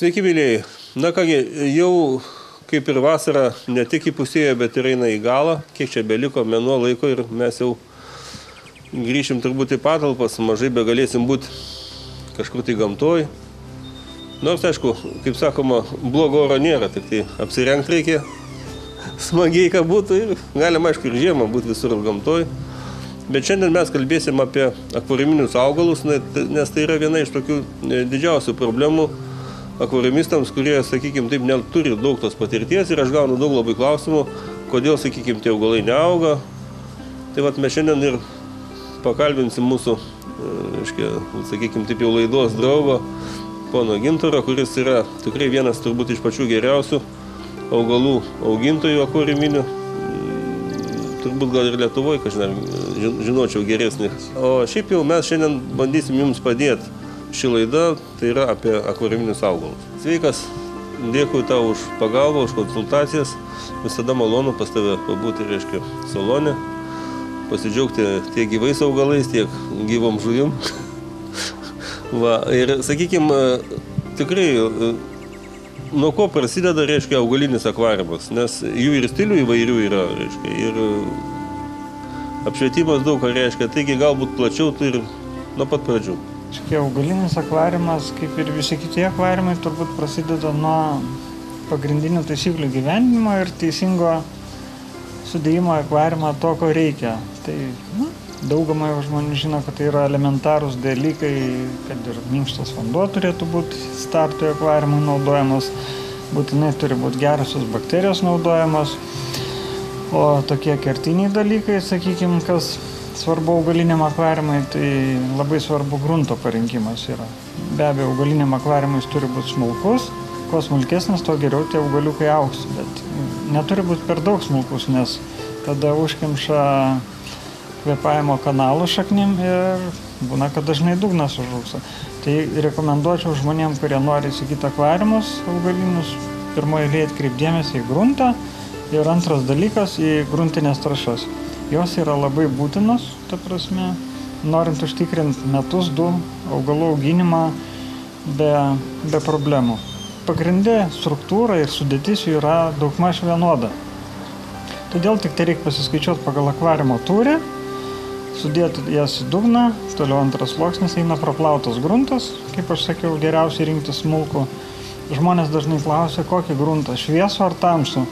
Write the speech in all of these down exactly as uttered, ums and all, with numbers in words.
Sveiki, mylėjai. Na kągi, jau kaip ir vasara ne tik įpusėjo, bet ir eina į galą. Kiek čia beliko, mėnuo laiko ir mes jau grįšim turbūt į patalpas, mažai begalėsim būti kažkur tai gamtoj. Nors, aišku, kaip sakoma, blogo oro nėra, tik tai apsirengti reikia smagiai, ką būtų ir galima, aišku, ir žiemą būti visur gamtoj. Bet šiandien mes kalbėsim apie akvariuminius augalus, nes tai yra viena iš tokių didžiausių problemų akvariumistams, kurie, sakykime, taip neturi daug tos patirties ir aš gaunu daug labai klausimų, kodėl, sakykime, tie augalai neauga. Tai vat mes šiandien ir pakalbinsim mūsų, reiškia, sakykime, taip jau laidos draugo, pono Gintaro, kuris yra tikrai vienas turbūt iš pačių geriausių augalų augintojų akvariuminių. Turbūt gal ir Lietuvoje, kažin, žinočiau geresnį. O šiaip jau mes šiandien bandysim jums padėti. Ši laida tai yra apie akvariuminius augalus. Sveikas, dėkui tau už pagalbą, už konsultacijas. Visada malonu pas tave pabūti, reiškia, salone. Pasidžiaugti tiek gyvais augalais, tiek gyvom žuvim. Va, ir sakykime, tikrai, nuo ko prasideda, reiškia, augalinis akvariumas, nes jų ir stilių įvairių yra, reiškia, ir apšvietimas daug ką reiškia, taigi galbūt plačiau tai ir nuo pat pradžių. Augalinis akvariumas, kaip ir visi kiti akvariumai, turbūt prasideda nuo pagrindinių taisyklių gyvenimo ir teisingo sudėjimo akvariumą to, ko reikia. Tai nu, daugumai žmonių žino, kad tai yra elementarūs dalykai, kad ir minkštas vanduo turėtų būti startui akvariumui naudojamas, būtinai turi būti gerosios bakterijos naudojamos. O tokie kertiniai dalykai, sakykime, kas svarbu augaliniam akvariumui, tai labai svarbu grunto parinkimas yra. Be abejo, augaliniam akvariumui jis turi būti smulkus, kuo smulkesnis, to geriau tie augaliukai augs, bet neturi būti per daug smulkus, nes tada užkimša kvėpavimo kanalų šaknim ir būna, kad dažnai dugnas užrūksa. Tai rekomenduočiau žmonėm, kurie nori įsigyti akvariumus augalinius, pirmoje eilėje atkreipti dėmesį į gruntą ir antras dalykas į gruntinės trąšas. Jos yra labai būtinos, ta prasme, norint užtikrinti metus, du augalų auginimą be, be problemų. Pagrindė struktūra ir sudėtis jų yra daugmaž vienoda. Todėl tik tai reikia pasiskaičiuoti pagal akvariumo tūrį, sudėti jas į dugną, toliau antras sluoksnis eina praplautas gruntas, kaip aš sakiau, geriausiai rinkti smulkų. Žmonės dažnai klausia, kokį gruntą, šviesų ar tamsų.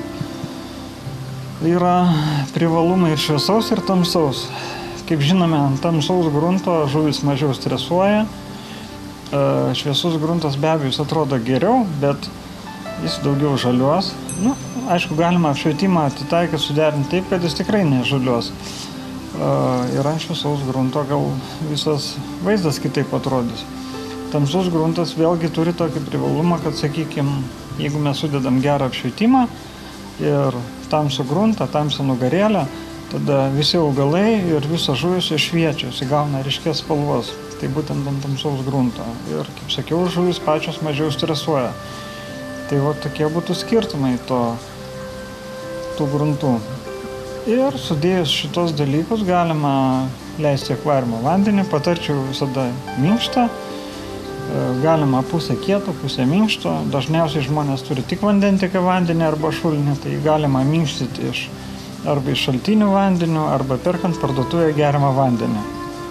Yra privalumai ir šviesaus, ir tamsaus. Kaip žinome, ant tamsaus grunto žuvis mažiau stresuoja. Šviesus gruntas be abejo jis atrodo geriau, bet jis daugiau žaliuos. Nu, aišku, galima apšvietimą atitaikyti, suderinti taip, kad jis tikrai nežaliuos. Ir ant šviesaus grunto gal visas vaizdas kitaip atrodys. Tamsus gruntas vėlgi turi tokį privalumą, kad, sakykime, jeigu mes sudedam gerą apšvietimą ir tamsų gruntą, tamsą nugarėlę, tada visi augalai ir visos žuvis šviečia, įgauna ryškės spalvos. Tai būtent ant tamsaus grunto. Ir, kaip sakiau, žuvis pačios mažiau stresuoja. Tai va tokie būtų skirtumai to, tų gruntų. Ir sudėjus šitos dalykus galima leisti akvariumo vandenį, patarčiau visada minkštą. Galima pusę kieto, pusę minkšto. Dažniausiai žmonės turi tik vandentiekio vandenį arba šulinį, tai galima minkštyti iš, arba iš šaltinių vandenių, arba perkant parduotuvėje geriamą vandenį.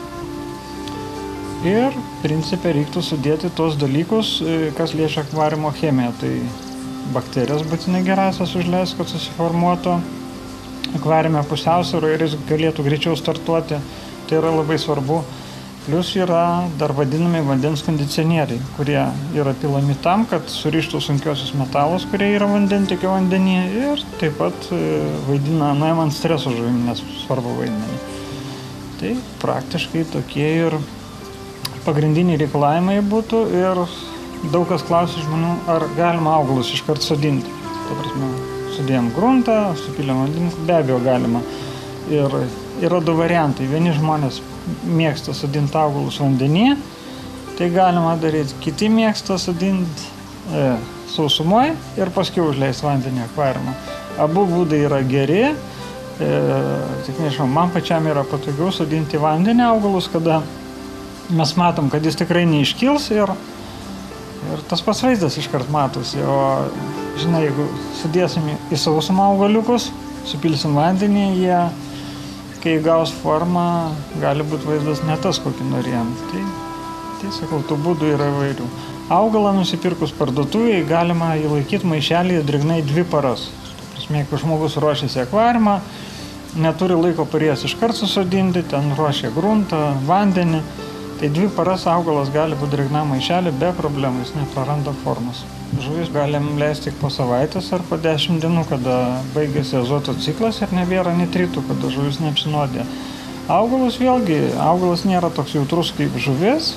Ir principe reiktų sudėti tos dalykus, kas liečia akvariumo chemiją. Tai bakterijos būtinai gerasias užleis, kad susiformuotų akvariume pusiausvyrą ir jis galėtų greičiau startuoti. Tai yra labai svarbu. Plius yra dar vadinami vandens kondicionieriai, kurie yra pilami tam, kad surištų sunkiosius metalus, kurie yra vandentiekio vandenyje ir taip pat vaidina nuimant streso žuvim, nes svarbu vaidmenį. Tai praktiškai tokie ir pagrindiniai reikalavimai būtų ir daug kas klausia žmonių, ar galima augalus iškart sodinti. Ta prasme, sudėjom gruntą, supylėm vandenį, be abejo galima. Ir yra du variantai. Vieni žmonės mėgsta sodinti augalus vandenyje, tai galima daryti. Kiti mėgsta sodinti e, sausumoje ir paskui užleisti vandenį akvariumą. Abu būdai yra geri. E, tik nežinau, man pačiam yra patogiau sodinti vandenį augalus, kada mes matom, kad jis tikrai neiškils ir Ir tas pats vaizdas iškart matosi, o žinai, jeigu sudėsim į sausumą augaliukus, supilsim vandenį, jie, kai gaus formą, gali būti vaizdas ne tas, kokį norėjom. Tai, tai sakau, tų būdų yra įvairių. Augalą nusipirkus parduotuvėje galima įlaikyti maišelį drėgnai dvi paras. Ta prasme, jeigu žmogus ruošiasi akvariumą, neturi laiko parėjęs iškart susodinti, ten ruošia gruntą, vandenį, tai dvi paras augalas gali būti drėgnam maišelį be problemų, jis nepraranda formos. Žuvis galim leisti tik po savaitės ar po dešimt dienų, kada baigėsi azoto ciklas ir nebėra nitritų, kada žuvis neapsinuodė. Augalus vėlgi, augalas nėra toks jautrus kaip žuvis,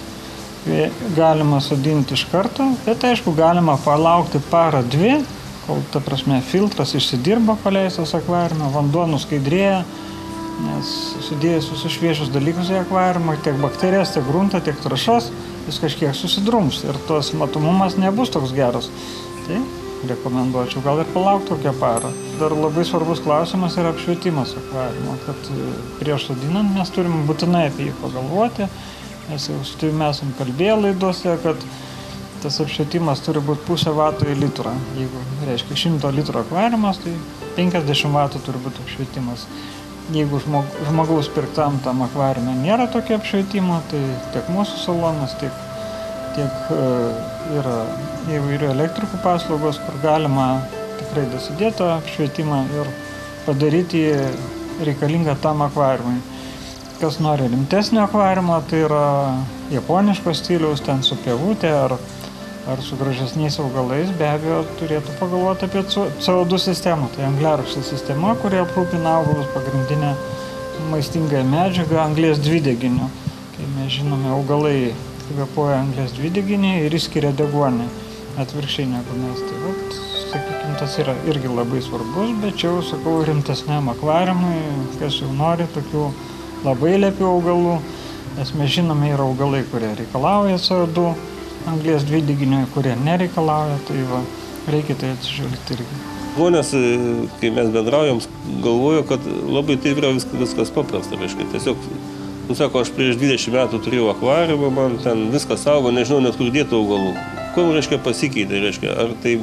galima sodinti iš karto, bet aišku, galima palaukti parą dvi, kol, ta prasme, filtras išsidirba paleistas akvariume, vanduo nuskaidrėja, nes sudėjus visus šviežius dalykus į akvariumą, tiek bakterijas, tiek gruntą, tiek trąšas, jis kažkiek susidrums ir tos matomumas nebus toks geras. Tai rekomenduočiau gal ir palaukti tokią parą. Dar labai svarbus klausimas yra apšvietimas akvariumo, kad prieš sodinant mes turim būtinai apie jį pagalvoti, nes jau su tavimi esam kalbėję laidose, kad tas apšvietimas turi būti pusę vatų į litrą. Jeigu, reiškia, šimto litrų akvariumas, tai penkiasdešimt vatų turi būti apšvietimas. Jeigu žmog, žmogaus pirktam tam akvariume nėra tokio apšvietimo, tai tiek mūsų salonas, tiek, tiek uh, yra įvairių elektrikų paslaugos, kur galima tikrai dasidėti apšvietimą ir padaryti reikalingą tam akvariumui. Kas nori rimtesnio akvariumo, tai yra japoniško stiliaus, ten su pievutė ar, ar su gražesniais augalais, be abejo turėtų pagalvoti apie C O du sistemą. Tai angliarūgštės sistema, kurie aprūpina augalus pagrindinę maistingąją medžiagą anglies dvideginiu. Kai mes žinome, augalai kvėpuoja anglies dvideginį ir išskiria deguonį, atvirkščiai negu mes. Tai vat, sakykime, tas yra irgi labai svarbus, bet čia jau, sakau, rimtesniam akvariumui, kas jau nori tokių labai lepių augalų, nes mes žinome, yra augalai, kurie reikalauja C O du, anglies dvideginio, kurie nereikalauja, tai va, reikia tai atsižvelgti irgi. Žmonės, kai mes bendraujam, galvoja, kad labai taip yra viskas, viskas paprasta, reiškia. Tiesiog, nu sako, aš prieš dvidešimt metų turėjau akvariumą, man ten viskas augo, nežinau net kur dėti augalų. Kuo, reiškia, pasikeitė, reiškia, ar tai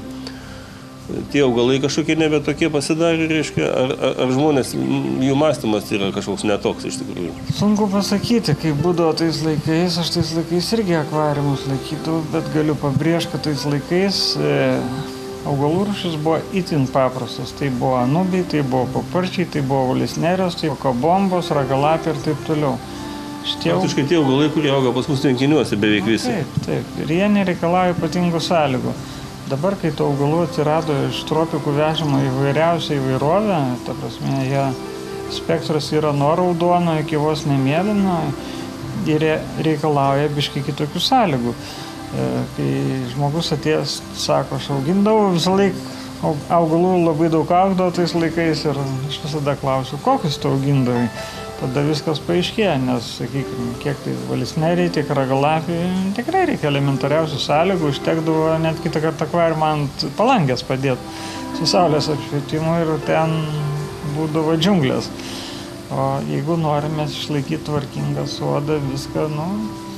tie augalai kažkokie nebe tokie pasidarė, reiškia, ar, ar, ar žmonės, jų mąstymas yra kažkoks netoks iš tikrųjų. Sunku pasakyti, kaip būdavo tais laikais, aš tais laikais irgi akvariumus laikydavau, bet galiu pabrėžti, kad tais laikais e, augalų rūšis buvo itin paprastas. Tai buvo anubiai, tai buvo paparčiai, tai buvo valisnerijos, tai kobombos, ragalapiai ir taip toliau. Šitie... Faktiškai tie augalai, kurie auga pas mus tvenkiniuose beveik visi. Taip, taip, ir jie nereikalauja ypatingų sąlygų. Dabar, kai tų augalų atsirado iš tropikų vežama įvairiausia įvairovė, ta prasme, jie spektras yra nuo raudono iki vos nemėlyno ir reikalauja biškai kitokių sąlygų. Kai žmogus atėjęs, sako, aš augindavau visą laiką augalų labai daug augdavo tais laikais ir aš visada klausiu, kokius tu augindavai. Tada viskas paaiškėja, nes, sakykime, kiek tai valisneriai, tiek ragalapiai, tikrai reikia elementariausių sąlygų, užtekdavo net kitą kartą akvariumą ant palangės padėti su saulės apšvietimu ir ten būdavo džiunglės. O jeigu norime išlaikyti tvarkingą sodą, viską, nu,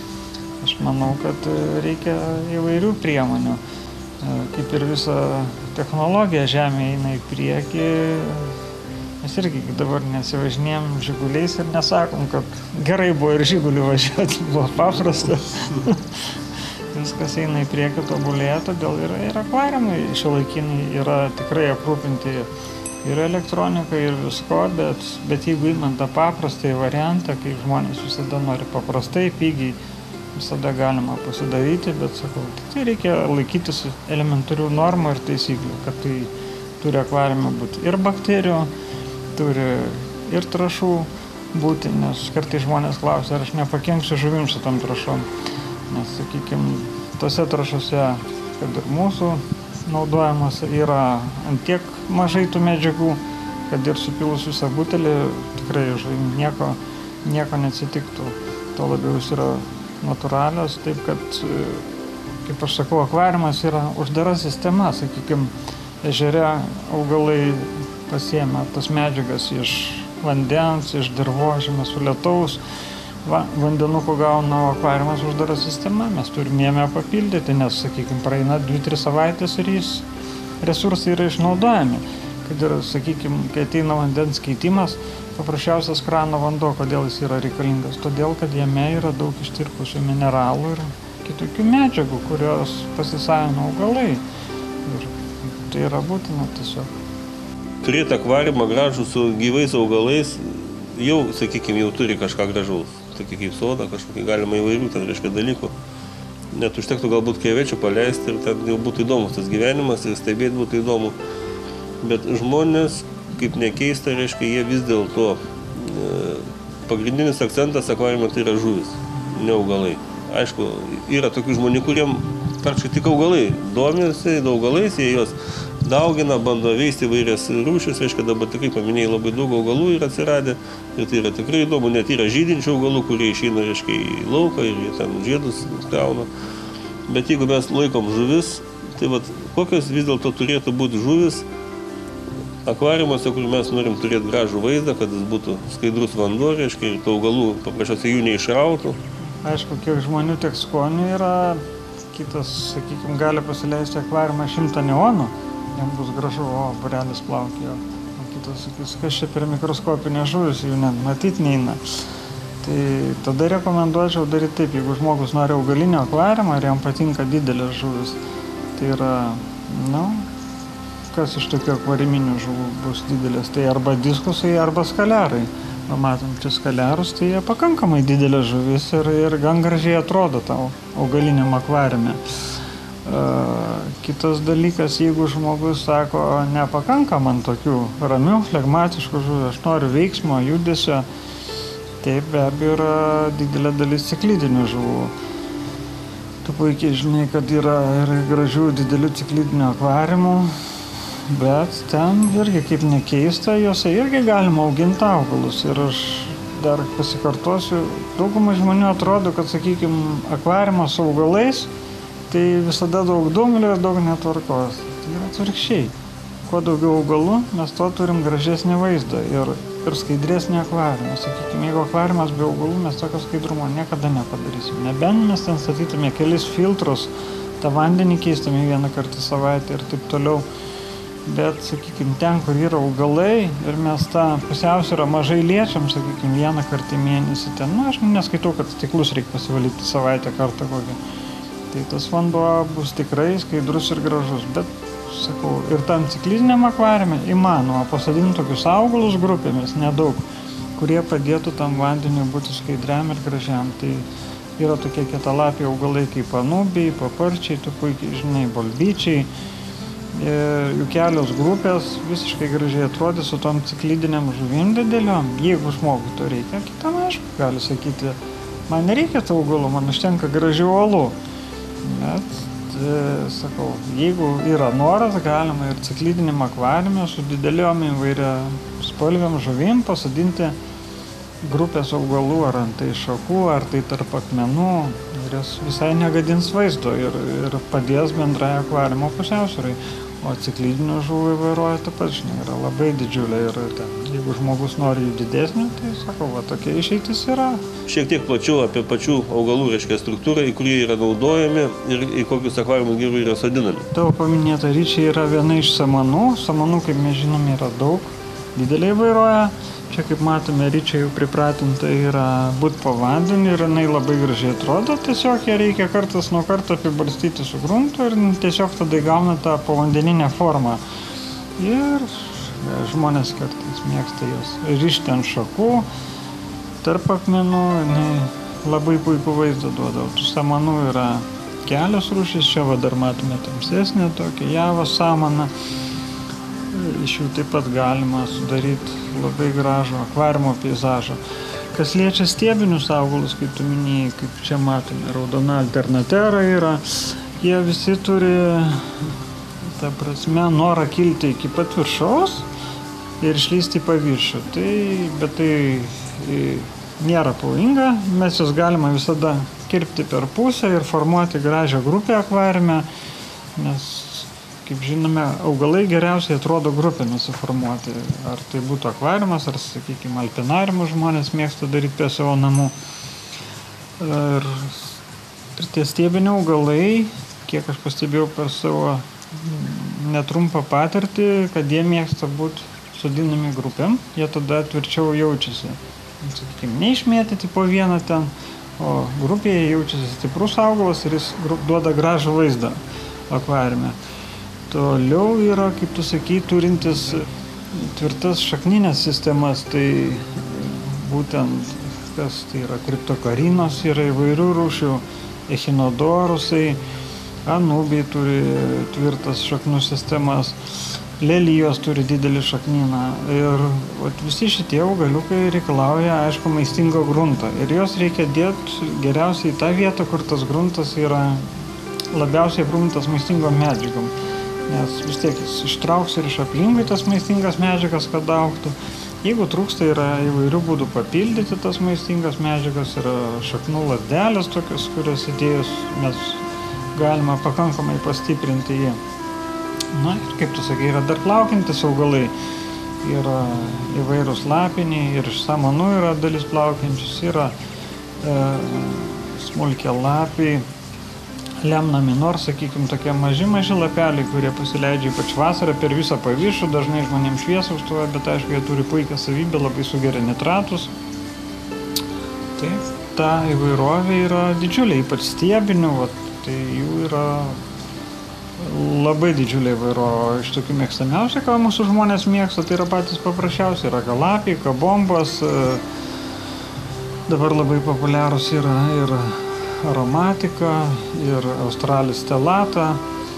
aš manau, kad reikia įvairių priemonių. Kaip ir visa technologija žemė eina į priekį, mes irgi dabar nesivažinėjom žiguliais ir nesakom, kad gerai buvo ir žigulių važiuoti, buvo paprasta. Viskas eina į priekį, tobulėja, todėl ir, ir akvariumai šiuolaikiniai yra tikrai aprūpinti ir elektronika, ir visko, bet, bet jeigu imant tą paprastąjį variantą, kai žmonės visada nori paprastai, pigiai, visada galima pasidaryti, bet sakau, tai reikia laikytis elementarių normų ir taisyklių, kad tai turi akvariume būti ir bakterijų, turi ir trąšų būti, nes kartais žmonės klausia, ar aš nepakenksiu žuvim su tam trąšom. Nes, sakykime, tose trąšose, kad ir mūsų naudojamos, yra antiek mažai tų medžiagų, kad ir supilus visą butelį, tikrai žuvim nieko, nieko neatsitiktų. To labiau jis yra natūralios, taip kad, kaip aš sakau, akvariumas yra uždara sistema, sakykime, ežere augalai pasiėmė tas medžiagas iš vandens, iš dirvožemio, su lietaus, va, vandenukų gauna, o akvariumas uždara sistema, mes turim jame papildyti, nes, sakykime, praeina dvi tris savaitės ir jis resursai yra išnaudojami. Kad ir, sakykime, kai ateina vandens keitimas, paprasčiausias krano vanduo, kodėl jis yra reikalingas? Todėl, kad jame yra daug ištirpusių mineralų ir kitokių medžiagų, kurios pasisavina augalai. Ir tai yra būtina tiesiog. Turėti akvariumą gražų su gyvais augalais jau, sakykime, jau turi kažką gražaus. Tokia kaip soda, kažkokį galima įvairių ten, reiškia, dalykų. Net užtektų galbūt krevečių paleisti ir ten jau būtų įdomus tas gyvenimas ir stebėti būtų įdomu. Bet žmonės, kaip nekeista, reiškia, jie vis dėlto e, pagrindinis akcentas akvariume tai yra žuvis, ne augalai. Aišku, yra tokių žmonių, kuriem praktiškai tik augalai domisi, augalais, jie juos daugina, bando veisti įvairias rūšis, reiškia, dabar tikrai paminėjai labai daug augalų yra atsiradę ir tai yra tikrai įdomu, net yra žydinčių augalų, kurie išeina, reiškia, į lauką ir jie ten žiedus gauna. Bet jeigu mes laikom žuvis, tai vat, kokios vis dėlto turėtų būti žuvis akvariumuose, kur mes norim turėti gražų vaizdą, kad jis būtų skaidrus vanduo, reiškia, ir tų augalų paprasčiausiai jų neišrautų. Aišku, kiek žmonių, tiek skonių yra, kitas, sakykime, gali pasileisti akvariumą šimtą neonų, jam bus gražu, o būrelis plaukėjo. O kitas sakys, kas čia per mikroskopinė žuvis, jų net matyti neina. Tai tada rekomenduočiau daryti taip, jeigu žmogus nori augalinio akvariumą ir jam patinka didelės žuvis, tai yra, nu, kas iš tokių akvariminių žuvų bus didelės, tai arba diskusai, arba skalerai. Matom, čia skaliarus, tai jie pakankamai didelė žuvis ir, ir gan gražiai atrodo tau augaliniam akvariume. Uh, kitas dalykas, jeigu žmogus sako, nepakanka man tokių ramių, flegmatiškų žuvų, aš noriu veiksmo, judesio, tai be abejo yra didelė dalis ciklidinių žuvų. Tu puikiai žinai, kad yra ir gražių didelių ciklidinių akvariumų, bet ten irgi, kaip nekeista, juose irgi galima auginti augalus. Ir aš dar pasikartosiu, daugumai žmonių atrodo, kad, sakykime, akvariumas su augalais, tai visada daug dumblių ir daug netvarkos. Tai yra atvirkščiai. Kuo daugiau augalų, mes to turim gražesnį vaizdą ir, ir skaidresnį akvariumą. Sakykime, jeigu akvariumas be augalų, mes tokio skaidrumo niekada nepadarysim. Nebent mes ten statytume kelis filtrus, tą vandenį keistume vieną kartą į savaitę ir taip toliau. Bet, sakykime, ten, kur yra augalai ir mes tą pusiausvyrą mažai liečiam, sakykime, vieną kartą į mėnesį ten, nu, aš neskaitau, kad stiklus reikia pasivalyti savaitę kartą kokią. Tai tas vanduo bus tikrai skaidrus ir gražus, bet, sakau, ir tam cikliniam akvariume įmanoma pasodinti tokius augalus grupėmis, nedaug, kurie padėtų tam vandeniu būti skaidriam ir gražiam. Tai yra tokie kietalapiai augalai kaip anubiai, paparčiai, tu puikiai žinai, bolbyčiai. Jų kelios grupės visiškai gražiai atrodė su tom ciklidiniam žuvim dideliom. Jeigu žmogui to reikia, kitam aišku gali sakyti, man nereikia tų augalų, man užtenka gražių uolų. Bet, e, sakau, jeigu yra noras, galima ir ciklidiniam akvariume su dideliom įvairia spalviam žuvim pasodinti grupės augalų, ar ant tai šakų, ar tai tarp akmenų, ir jas visai negadins vaizdo ir, ir padės bendrai akvariumo pusiausvyrai. O ciklidinių žuvų įvairovė taip pat, žinai, yra labai didžiulė ir ten, jeigu žmogus nori jų didesnį, tai sakau, va, tokia išeitis yra. Šiek tiek plačiau apie pačių augalų, reiškia, struktūrą, į kurį yra naudojami ir į kokius akvariumus gyvūnai yra sodinami. Tavo paminėta ryčiai yra viena iš samanų. Samanų, kaip mes žinome, yra daug, didelė įvairovė. Čia, kaip matome, ryčiai jau pripratinta yra būti po vandeniu ir jinai labai gražiai atrodo. Tiesiog ją reikia kartas nuo karto apibarstyti su gruntu ir tiesiog tada įgauna tą povandeninę formą. Ir žmonės kartais mėgsta jos rišti ant šakų, tarp akmenų, jinai labai puikų vaizdą duoda. Tų samanų yra kelios rūšys, čia va dar matome tamsesnė tokia javos samana. Iš jų taip pat galima sudaryti labai gražų akvariumo peizažą. Kas liečia stiebinius augalus, kaip tu minėjai, kaip čia matome, raudona alternatera yra, jie visi turi, ta prasme, norą kilti iki pat viršaus ir išlysti į paviršių. Tai, bet tai nėra pavojinga, mes juos galima visada kirpti per pusę ir formuoti gražią grupę akvariume, nes, kaip žinome, augalai geriausiai atrodo grupėmis suformuoti. Ar tai būtų akvariumas, ar, sakykime, alpinariumus žmonės mėgsta daryti prie savo namų. Ir, ir tie stiebiniai augalai, kiek aš pastebėjau per savo netrumpą patirtį, kad jie mėgsta būti sodinami grupėm, jie tada tvirčiau jaučiasi. Sakykime, neišmėtyti po vieną ten, o grupėje jaučiasi stiprus augalas ir jis duoda gražų vaizdą akvariume. Toliau yra, kaip tu sakai, turintis tvirtas šakninės sistemas, tai būtent kas tai yra kriptokarinos, yra įvairių rūšių, echinodorusai, anubiai turi tvirtas šaknų sistemas, lelijos turi didelį šaknyną ir vat, visi šitie augaliukai reikalauja, aišku, maistingo grunto ir jos reikia dėti geriausiai į tą vietą, kur tas gruntas yra labiausiai aprūpintas maistingom medžiagom, nes vis tiek jis ištrauks ir iš aplinkui tas maistingas medžiagas, kad augtų. Jeigu trūksta, yra įvairių būdų papildyti tas maistingas medžiagas, yra šaknų lazdelės tokios, kurios įdėjus mes galima pakankamai pastiprinti jį. Na ir kaip tu sakai, yra dar plaukiantis augalai, yra įvairūs lapiniai ir iš samanų yra dalis plaukiančius, yra e, smulkia lapiai, lemnami, nors, sakykime, tokie maži, maži lapeliai, kurie pasileidžia ypač vasarą per visą paviršių, dažnai žmonėms šviesą užstoja, bet aišku, jie turi puikią savybę, labai sugeria nitratus. Taip, ta įvairovė yra didžiulė, ypač stiebinių, vat, tai jų yra labai didžiulė įvairovė. Iš tokių mėgstamiausių, ką mūsų žmonės mėgsta, tai yra patys paprasčiausi, yra kalapiai, kabombos, dabar labai populiarūs yra ir aromatika ir australis stelata,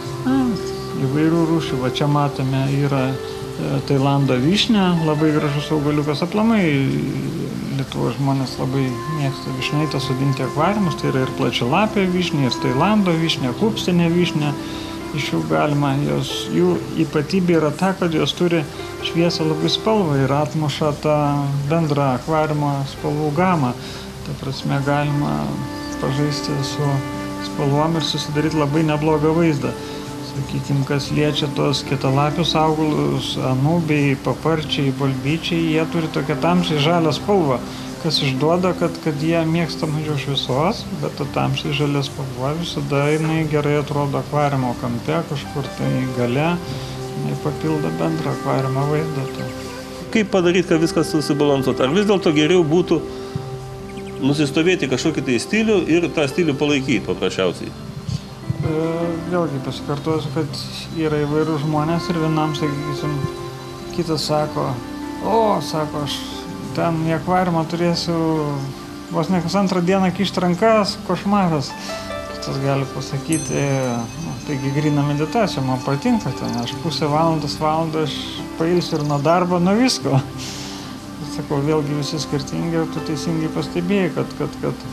įvairių rūšių, va čia matome yra Tailando vyšnė, labai gražus augaliukas, aplamai Lietuvos žmonės labai mėgsta vyšnaitę sodinti akvariumus, tai yra ir plačialapė vyšnė, ir Tailando vyšnė, kupstinė vyšnė, iš jų galima, jos, jų ypatybė yra ta, kad jos turi šviesą labai spalvą ir atmuša tą bendrą akvariumo spalvų gamą, ta prasme galima pažaisti su spalvom ir susidaryti labai neblogą vaizdą. Sakykime, kas liečia tos kietalapius augalus, anubiai, paparčiai, balbyčiai, jie turi tokią tamsiai žalią spalvą, kas išduoda, kad, kad jie mėgsta mažiau šviesos, bet ta tamsiai žalia spalva visada jinai gerai atrodo akvariumo kampe, kažkur tai gale, jinai papildo bendrą akvariumo vaizdą. Tai. Kaip padaryti, kad viskas susibalansuotų? Ar vis dėlto geriau būtų nusistovėti kažkokį tai stilių ir tą stilių palaikyti paprasčiausiai? E, vėlgi pasikartosiu, kad yra įvairių žmonės ir vienam, sakysim, kitas sako, o, sako, aš ten į akvariumą turėsiu vos ne kas antrą dieną kišti rankas, košmaras. Kitas gali pasakyti, nu, taigi gryna meditacija, man patinka ten, aš pusę valandos, valandą aš pailsiu ir nuo darbo, nuo visko. Sakau, vėlgi visi skirtingi ir tu teisingai pastebėjai, kad, kad, kad,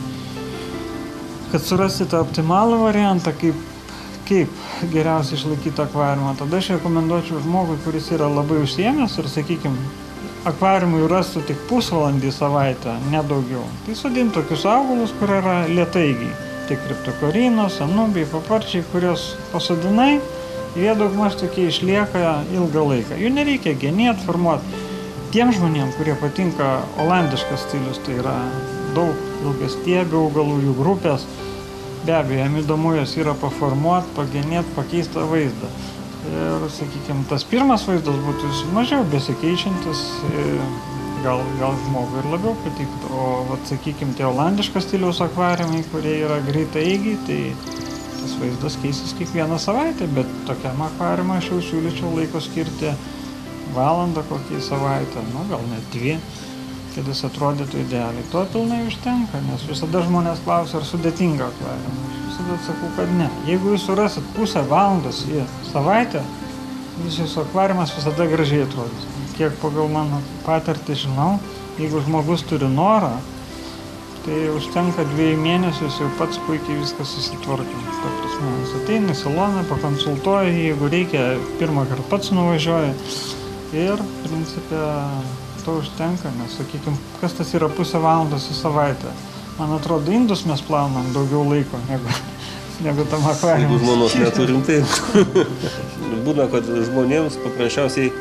kad surasti tą optimalų variantą, kaip, kaip geriausiai išlaikyti akvariumą. Tada aš rekomenduočiau žmogui, kuris yra labai užsiėmęs ir, sakykime, akvariumui rastų tik pusvalandį savaitę, nedaugiau. Tai sodinti tokius augalus, kurie yra lėtaigiai. Tai kriptokarinos, anubiai, paparčiai, kurios pasodinai, jie daugmaž tokie išlieka ilgą laiką. Jų nereikia genėti, formuoti. Tiem žmonėm, kurie patinka olandiškas stilius, tai yra daug ilgastiebių augalų, jų grupės, be abejo, jam įdomu jos yra paformuoti, pagenėti, pakeisti vaizdą. Ir, sakykime, tas pirmas vaizdas būtų mažiau besikeičiantis, gal, gal žmogui ir labiau patiktų. O, vat, sakykime, tie olandiškas stiliaus akvariumai, kurie yra greitaeigiai, tai tas vaizdas keisis kiekvieną savaitę, bet tokiam akvariumui aš jau siūlyčiau laiko skirti valandą kokį savaitę, nu gal net dvi, kad jis atrodytų idealiai. To pilnai užtenka, nes visada žmonės klausia, ar sudėtinga akvariumą. Aš visada sakau, kad ne. Jeigu jūs surasit pusę valandos į savaitę, visas akvariumas visada gražiai atrodys. Kiek pagal mano patirtį žinau, jeigu žmogus turi norą, tai užtenka dviejų mėnesius jau pats puikiai viskas susitvarkė. Ta prasme, jis ateina į saloną, pakonsultuoja, jeigu reikia, pirmą kartą pats nuvažiuoja. Ir, principė, to užtenka, nes, sakykime, kas tas yra pusę valandos į savaitę. Man atrodo, indus mes plaunam daugiau laiko negu, negu tam akvariumui. Jeigu žmonos neturim, tai būna, kad žmonėms paprasčiausiai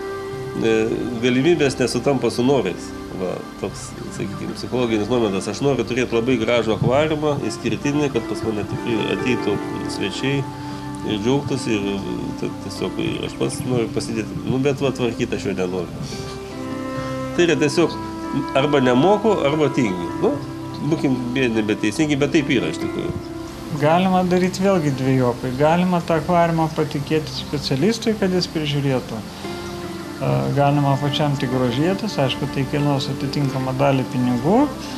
galimybės nesutampa su norais. Va, toks, sakykime, psichologinis momentas. Aš noriu turėti labai gražų akvariumą, išskirtinį, kad pas mane tikrai ateitų svečiai ir džiaugtųsi ir tiesiog ir aš pats noriu pasidėti. Nu, bet va, tvarkyti aš jo nenoriu. Tai yra tiesiog arba nemoku, arba tingiu. Nu, būkim bėdini, bet teisingi, bet taip yra iš tikrųjų. Galima daryti vėlgi dviejopai. Galima tą akvariumą patikėti specialistui, kad jis prižiūrėtų. Galima pačiam tik grožėtis, aišku, tai kainuos atitinkamą dalį pinigų,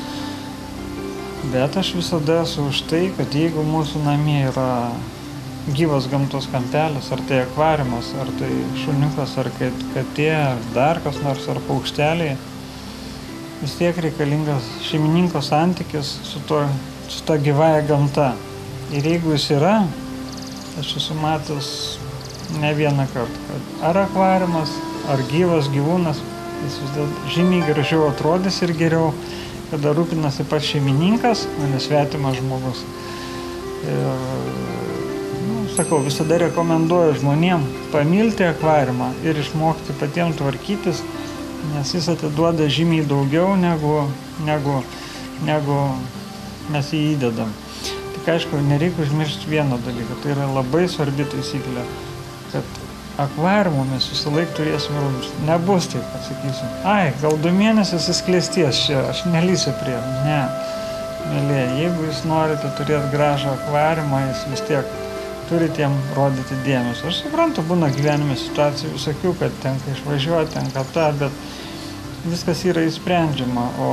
bet aš visada esu už tai, kad jeigu mūsų namie yra gyvas gamtos kampelis, ar tai akvariumas, ar tai šuniukas, ar katė, ar dar kas nors, ar paukšteliai, vis tiek reikalingas šeimininko santykis su to, su ta gyvąja gamta. Ir jeigu jis yra, aš esu matęs ne vieną kartą, kad ar akvariumas, ar gyvas gyvūnas, jis vis dėlto žymiai gražiau atrodys ir geriau, kada rūpinasi pats šeimininkas, o ne svetimas žmogus. Ir, nu, sakau, visada rekomenduoju žmonėm pamilti akvariumą ir išmokti patiems tvarkytis, nes jis atiduoda žymiai daugiau negu, negu, negu mes jį įdedam. Tik aišku, nereikia užmiršti vieno dalyko, tai yra labai svarbi taisyklė, kad akvariumų mes visą laiką turėsime rūmus. Nebus taip, kad sakysim, ai, gal du mėnesius jis klėsties čia, aš nelysiu prie. Ne, mėlyje, jeigu jūs norite turėti gražą akvariumą, jis vis tiek turite jam rodyti dėmesio. Aš suprantu, būna gyvenime situacijų visokių, kad tenka išvažiuoti, tenka tą, bet viskas yra įsprendžiama, o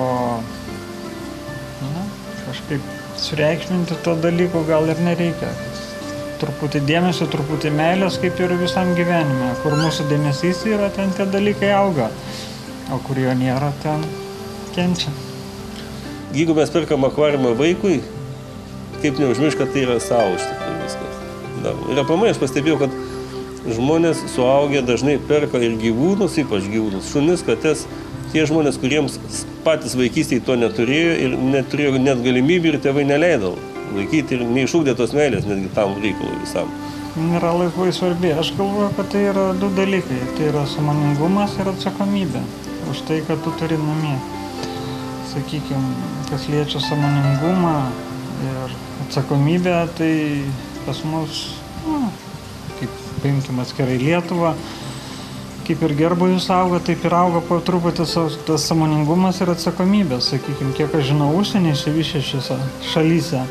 na, kažkaip sureikšminti to dalyko gal ir nereikia. Truputį dėmesio, truputį meilės, kaip ir visam gyvenime. Kur mūsų dėmesys yra, ten tie dalykai auga, o kur jo nėra, ten kenčia. Jeigu mes perkam akvariumą vaikui, kaip neužmiršti, kad tai yra savo iš tikrųjų viskas. Dar. Ir aplamai aš pastebėjau, kad žmonės suaugę dažnai perka ir gyvūnus, ypač gyvūnus, šunis, kates. Tie žmonės, kuriems patys vaikystėje to neturėjo ir neturėjo net galimybių ir tėvai neleido laikyti ir neišugdė tos meilės netgi tam reikalui visam. Yra labai svarbi. Aš galvoju, kad tai yra du dalykai. Tai yra sąmoningumas ir atsakomybė už tai, kad tu turi namie. Sakykime, kas liečia sąmoningumą ir atsakomybę, tai pas mus, na, kaip paimkim atskirai Lietuvą, kaip ir gerbūvis auga, taip ir auga po truputį tas sąmoningumas ir atsakomybė. Sakykime, kiek aš žinau, užsienį išsivyščiusiose šalyse,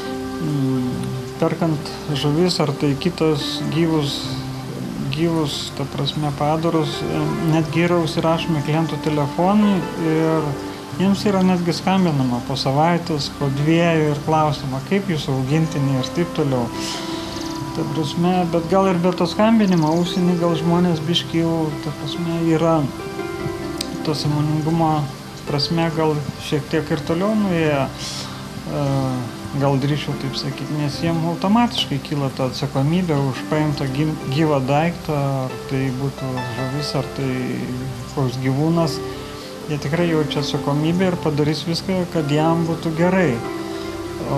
perkant žuvis ar tai kitos gyvus, gyvus, ta prasme, padarus, netgi yra užsirašomi klientų telefonai ir jiems yra netgi skambinama po savaitės, po dviejų ir klausima, kaip jūs augintiniai ir taip toliau. Ta prasme, bet gal ir be to skambinimo, užsienį gal žmonės biški jau, ta prasme, yra to sąmoningumo prasme gal šiek tiek ir toliau nuėję. Gal drįšiau taip sakyti, nes jiems automatiškai kyla ta atsakomybė už paimtą gyvą daiktą, ar tai būtų žuvis, ar tai koks gyvūnas. Jie tikrai jaučia atsakomybę ir padarys viską, kad jam būtų gerai. O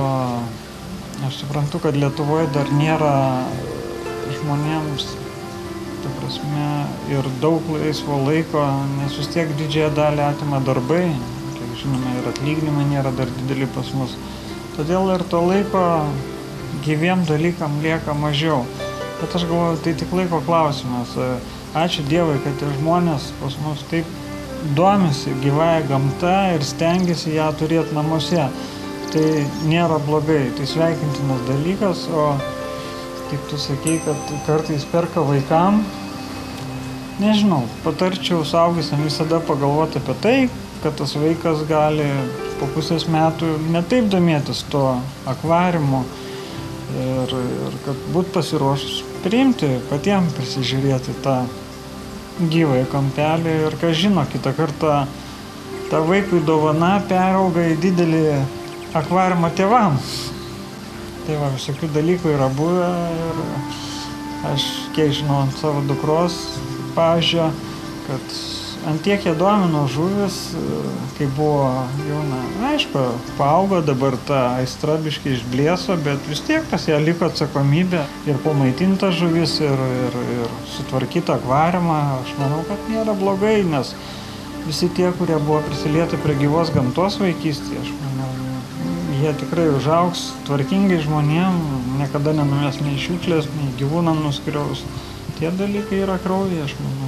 aš suprantu, kad Lietuvoje dar nėra žmonėms, ta prasme, ir daug laisvo laiko, nes vis tiek didžiąją dalį atima darbai, kiek žinome, ir atlyginimai nėra dar dideli pas mus. Todėl ir to laiko gyviem dalykam lieka mažiau. Bet aš galvoju, tai tik laiko klausimas. Ačiū Dievui, kad tie žmonės pas mus taip domisi gyvąją gamtą ir stengiasi ją turėti namuose. Tai nėra blogai, tai sveikintinas dalykas, o kaip tu sakei, kad kartais perka vaikam, nežinau, patarčiau suaugusiam visada pagalvoti apie tai, kad tas vaikas gali po pusės metų netaip domėtis to akvariumu ir, ir kad būt pasiruošus priimti, patiem prisižiūrėti tą gyvąją kampelį ir ką žino, kitą kartą ta vaikui dovana perauga į didelį akvariumą tėvam. Tai va, visokių dalykų yra buvę ir aš kiek žinau ant savo dukros pavyzdžio, kad Antiek jie domino žuvis, kai buvo jauna. Aišku, paaugo, dabar ta aistra biškai išblėso, bet vis tiek pas ją liko atsakomybė ir pamaitinta žuvis, ir, ir, ir sutvarkyta akvariumą. Aš manau, kad nėra blogai, nes visi tie, kurie buvo prisilietę prie gyvos gamtos vaikystėje, aš manau, jie tikrai užaugs tvarkingai žmonėm, niekada nenumes nei šiukšlės, nei gyvūnam nuskriaus. Tie dalykai yra kraujyje, aš manau.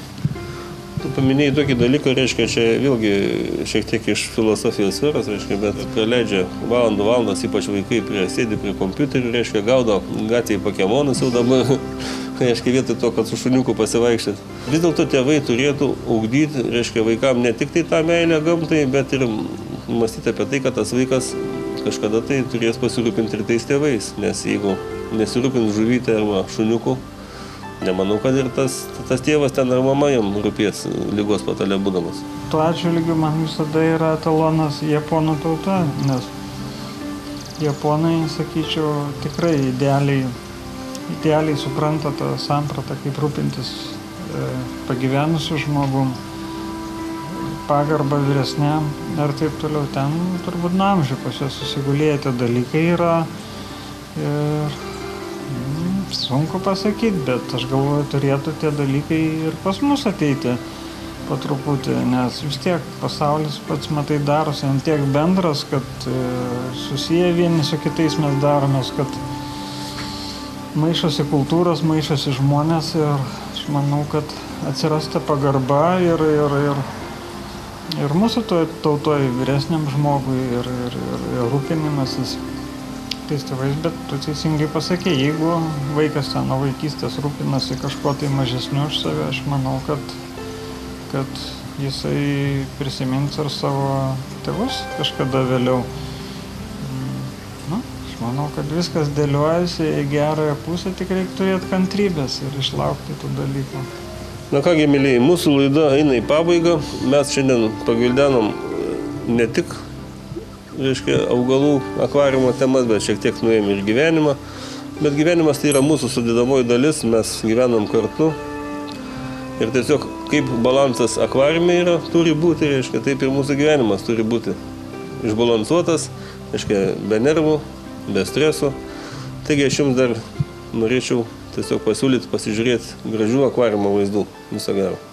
Tu paminėjai tokį dalyką, reiškia, čia vėlgi šiek tiek iš filosofijos sferos, reiškia, bet praleidžia valandų valandas, ypač vaikai prie, sėdi prie kompiuterių, reiškia, gaudo gatvėje pokemonus jau dabar, reiškia, vietoj to, kad su šuniuku pasivaikščiat. Vis dėlto tėvai turėtų ugdyti, reiškia, vaikam ne tik tai tą meilę gamtai, bet ir mąstyti apie tai, kad tas vaikas kažkada tai turės pasirūpinti ir tais tėvais, nes jeigu nesirūpins žuvytę arba šuniuku, nemanau, kad ir tas, tas tėvas ten ar mama jam rūpės lygos patale būdamas. Tuo atžvilgiu man visada yra etalonas japonų tauta, nes japonai, sakyčiau, tikrai idealiai, idealiai supranta tą sampratą, kaip rūpintis e, pagyvenusiu žmogum, pagarbą vyresniam ir taip toliau. Ten turbūt nuo amžių pas juos susigulėję tie dalykai yra ir sunku pasakyti, bet aš galvoju, turėtų tie dalykai ir pas mus ateiti po truputį, nes vis tiek pasaulis pats, matai, darosi ant tiek bendras, kad e, susiję vieni su kitais mes daromės, kad maišosi kultūros, maišosi žmonės ir aš manau, kad atsirasta pagarba ir, ir, ir, ir mūsų tautoje vyresniam žmogui ir, ir, ir, ir rūpinimasis tais tėvais, bet tu teisingai pasakė, jeigu vaikas ten nuo vaikystės rūpinasi kažko tai mažesniu už save, aš manau, kad, kad jisai prisimins ir savo tėvus kažkada vėliau. Na, aš manau, kad viskas dėliojasi į gerąją pusę, tik reikia turėti kantrybės ir išlaukti tų dalykų. Na kągi, mėlyjei, mūsų laida eina į pabaigą. Mes šiandien pagvildenom ne tik reiškia, augalų akvariumo temas, bet šiek tiek nuėjom ir gyvenimą. Bet gyvenimas tai yra mūsų sudėdamoji dalis, mes gyvenam kartu. Ir tiesiog kaip balansas akvariume yra, turi būti, reiškia, taip ir mūsų gyvenimas turi būti išbalansuotas, reiškia, be nervų, be streso. Taigi aš jums dar norėčiau tiesiog pasiūlyti pasižiūrėti gražių akvariumo vaizdų. Viso gero.